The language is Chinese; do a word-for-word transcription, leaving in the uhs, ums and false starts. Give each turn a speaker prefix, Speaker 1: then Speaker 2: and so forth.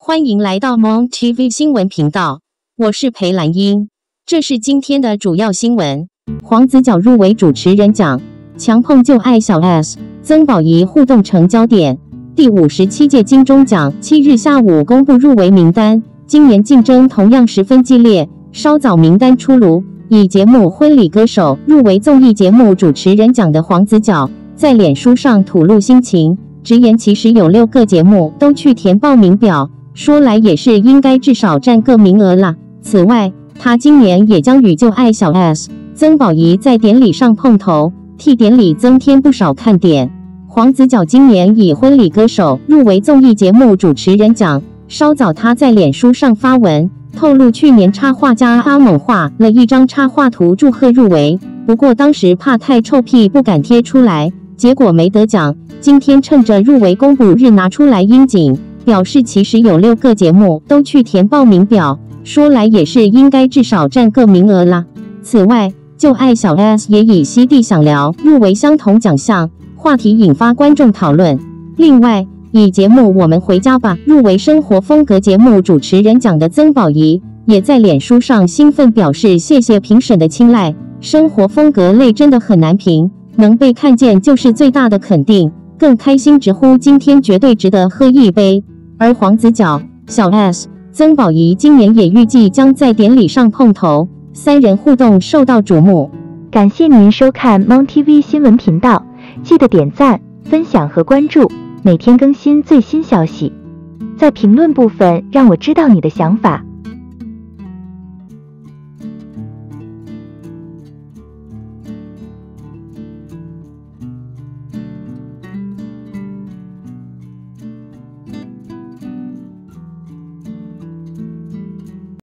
Speaker 1: 欢迎来到 Mon T V 新闻频道，我是裴兰英。这是今天的主要新闻：黄子佼入围主持人奖，强碰就爱小 S， 曾宝仪互动成焦点。第五十七届金钟奖七日下午公布入围名单，今年竞争同样十分激烈。稍早名单出炉，以节目《婚礼歌手》入围综艺节目主持人奖的黄子佼，在脸书上吐露心情，直言其实有六个节目都去填报名表。说来也是应该至少占个名额啦。此外，他今年也将与旧爱小 S 曾宝仪在典礼上碰头，替典礼增添不少看点。黄子佼今年以婚礼歌手入围综艺节目主持人奖。稍早他在脸书上发文，透露去年插画家阿猛画了一张插画图祝贺入围，不过当时怕太臭屁不敢贴出来，结果没得奖。今天趁着入围公布日拿出来应景，表示其实有六个节目都去填报名表，说来也是应该至少占个名额啦。此外，旧爱小 S 也以西地想聊入围相同奖项，话题引发观众讨论。另外，以节目《我们回家吧》入围生活风格节目主持人奖的曾宝仪，也在脸书上兴奋表示谢谢评审的青睐，生活风格类真的很难评，能被看见就是最大的肯定，更开心直呼今天绝对值得喝一杯。而黄子佼、小 S、曾宝仪今年也预计将在典礼上碰头，三人互动受到瞩目。
Speaker 2: 感谢您收看 Mon T V 新闻频道，记得点赞、分享和关注，每天更新最新消息。在评论部分让我知道你的想法。